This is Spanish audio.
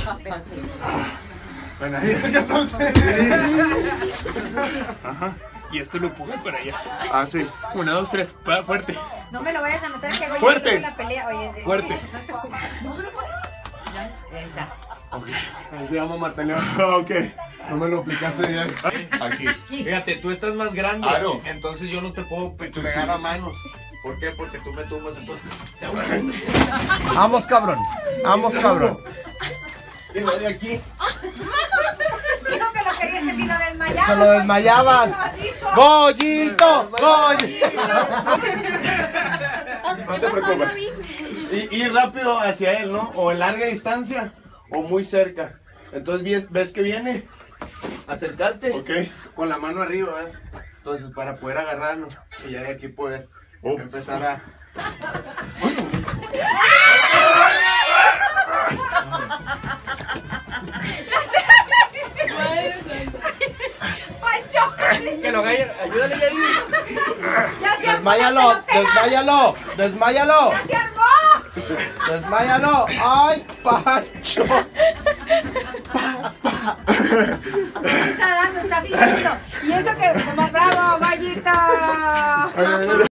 Bueno, ahí ya está usted. Ajá. Y esto lo empujas para allá. Ah, sí. 1, 2, 3, fuerte. No me lo vayas a meter que hago Fuerte. una pelea. Oye, Fuerte. Ahí está. Ok. Ahí se llama Mataleón. Ok. No me lo aplicaste bien. Aquí. Fíjate, tú estás más grande, Claro. entonces yo no te puedo pegar a manos. ¿Por qué? Porque tú me tumbas, entonces te voy a... Vamos, cabrón. Vamos, cabrón. Y lo de aquí. Dijo que lo quería, que si lo desmayaba. Te lo desmayabas. ¡Goyito! ¡Goyito! No te preocupes. Y rápido hacia él, ¿no? O en larga distancia o muy cerca. Entonces ves que viene. Acercarte. Ok. Con la mano arriba, ¿ves? Entonces para poder agarrarlo. Y ya de aquí poder empezar a... Que lo agarre, ayúdale ahí. Desmáyalo, desmáyalo, desmáyalo. ¡Ya se armó! Desmáyalo. ¡Ay, Pancho! Está dando, está fingiendo. Y eso que, como bravo, gallita.